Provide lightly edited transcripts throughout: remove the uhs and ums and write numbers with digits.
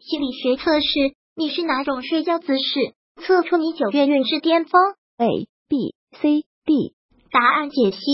心理学测试，你是哪种睡觉姿势，测出你9月运势巅峰 ？A B C D。 答案解析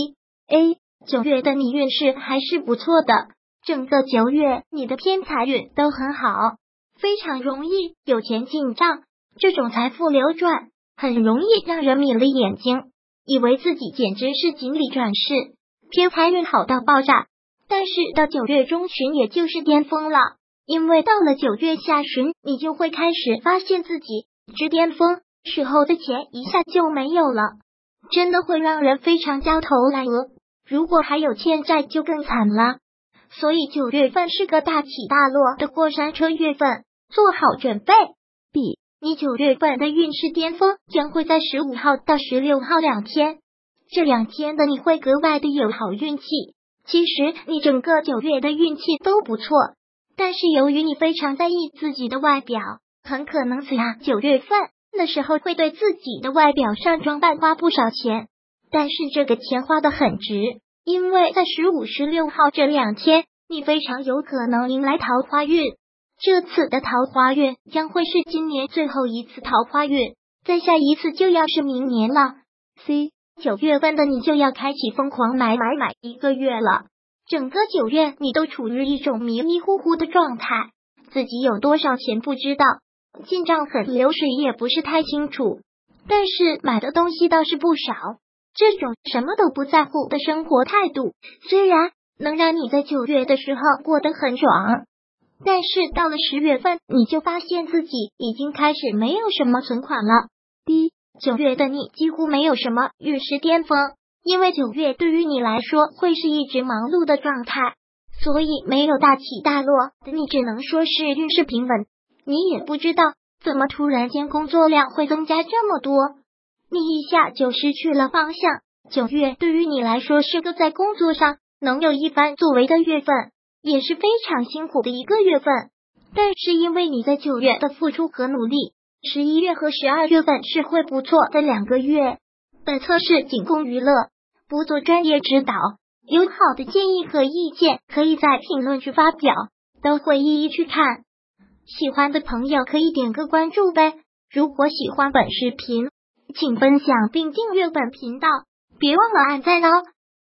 ：A，9月的你运势还是不错的，整个9月你的偏财运都很好，非常容易有钱进账，这种财富流转很容易让人迷了眼睛，以为自己简直是锦鲤转世，偏财运好到爆炸。但是到9月中旬也就是巅峰了，因为到了9月下旬，你就会开始发现自己至巅峰时候的钱一下就没有了，真的会让人非常焦头烂额，如果还有欠债就更惨了。所以9月份是个大起大落的过山车月份，做好准备。 B， 你9月份的运势巅峰将会在15号到16号2天，这2天的你会格外的有好运气。其实你整个9月的运气都不错，但是由于你非常在意自己的外表，很可能在9月份的时候会对自己的外表上装扮花不少钱，但是这个钱花得很值，因为在15、16号这2天，你非常有可能迎来桃花运。这次的桃花运将会是今年最后一次桃花运，再下一次就要是明年了。 C， 9月份的你就要开启疯狂买1个月了，整个9月你都处于一种迷迷糊糊的状态，自己有多少钱不知道，进账很流水也不是太清楚，但是买的东西倒是不少。这种什么都不在乎的生活态度，虽然能让你在9月的时候过得很爽，但是到了10月份，你就发现自己已经开始没有什么存款了。 D， 9月的你几乎没有什么运势巅峰，因为9月对于你来说会是一直忙碌的状态，所以没有大起大落的你只能说是运势平稳。你也不知道怎么突然间工作量会增加这么多，你一下就失去了方向。9月对于你来说是个在工作上能有一番作为的月份，也是非常辛苦的一个月份，但是因为你在9月的付出和努力，11月和12月份是会不错的2个月。本测试仅供娱乐，不做专业指导，有好的建议和意见可以在评论区发表，都会一一去看。喜欢的朋友可以点个关注呗，如果喜欢本视频，请分享并订阅本频道，别忘了按赞哦。